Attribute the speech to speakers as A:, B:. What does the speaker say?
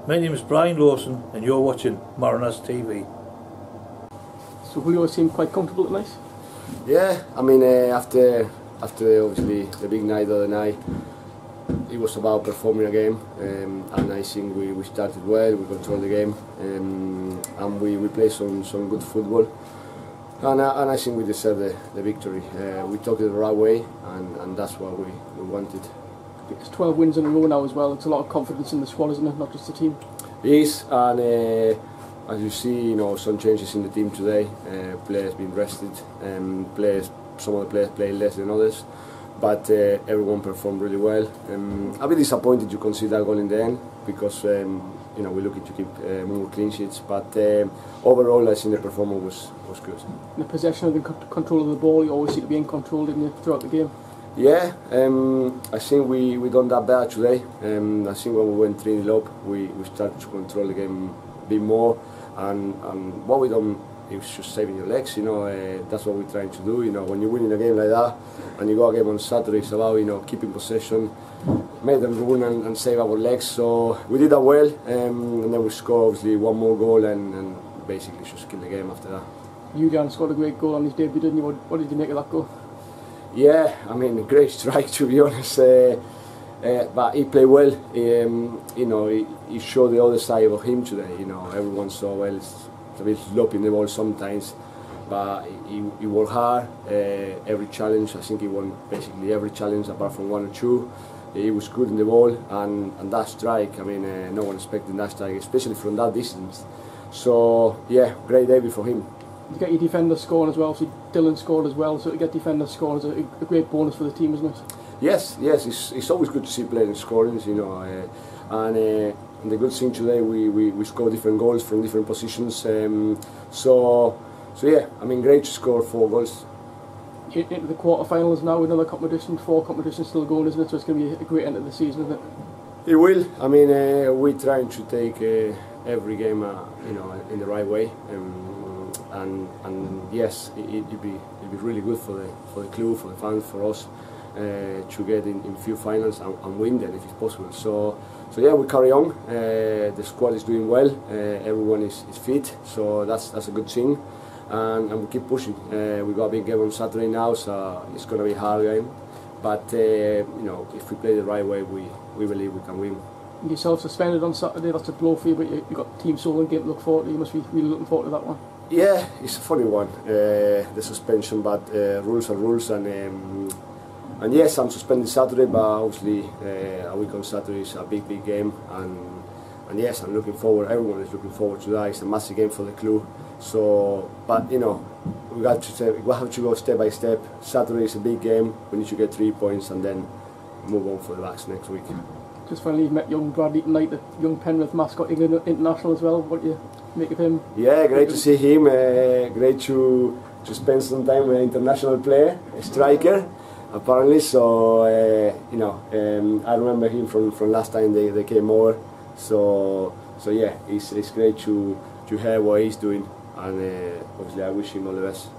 A: My name is Brian Lawson and you're watching Mariners TV.
B: So Julio seemed quite comfortable tonight?
C: Yeah, I mean after obviously the big night the other night, it was about performing a game, and I think we started well, we controlled the game, and we played some good football, and I think we deserved the victory. We took it the right way, and that's what we wanted.
B: It's 12 wins in a row now as well. It's a lot of confidence in the squad, isn't it? Not just the team.
C: It is, and as you see, some changes in the team today. Players been rested, some of the players play less than others, but everyone performed really well. I'll be disappointed you concede that goal in the end because we're looking to keep more clean sheets. But overall, I think the performance was good.
B: The possession of the control of the ball, you always seem to be in control, didn't you, throughout the game?
C: Yeah, I think we done that better today. I think when we went 3-0 up, we started to control the game a bit more, and what we done, it was just saving your legs. That's what we're trying to do. When you're winning a game like that, and you go a game on Saturday, it's about keeping possession, make them run and save our legs. So we did that well, and then we scored obviously one more goal and basically just kill the game after that.
B: Julian scored a great goal on his debut, didn't you? What did you make of that goal?
C: Yeah, I mean, great strike to be honest. But he played well. He showed the other side of him today. Everyone saw well. It's a bit sloppy in the ball sometimes, but he worked hard. Every challenge, I think he won basically every challenge apart from one or two. He was good in the ball, and that strike. I mean, no one expected that strike, especially from that distance. So yeah, great debut for him.
B: You get your defender scoring as well. Obviously, Dylan scored as well. So to get defender scoring is a great bonus for the team, isn't it? Yes.
C: It's always good to see players scoring, and the good thing today, we scored different goals from different positions. So yeah, I mean, great to score 4 goals.
B: Into the quarterfinals now, another competition, 4 competitions still going, isn't it? So it's going to be a great end of the season, isn't it?
C: It will. I mean, we're trying to take every game, in the right way. And yes, it'd be really good for the club, for the fans, for us to get in few finals and win them if it's possible. So yeah, we carry on. The squad is doing well. Everyone is fit, so that's a good thing. And we keep pushing. We got a big game on Saturday now, so it's going to be a hard game. But if we play the right way, we believe we can win.
B: Yourself suspended on Saturday. That's a blow for you, but you've got Team Solent game to look forward to. You must be really looking forward to that one.
C: Yeah, it's a funny one, the suspension, but rules are rules, and yes, I'm suspended Saturday, but obviously a week on Saturday is a big game, and yes, I'm looking forward. Everyone is looking forward to that. It's a massive game for the club. So, but we have to go step by step. Saturday is a big game. We need to get 3 points and then move on for the Blacks next week.
B: Just finally, you've met young Bradley tonight, the young Penrith mascot, England international as well. What do you make of him?
C: Yeah, great to see him. Great to spend some time with an international player, a striker, apparently. So I remember him from last time they came over. So yeah, it's great to hear what he's doing, and obviously I wish him all the best.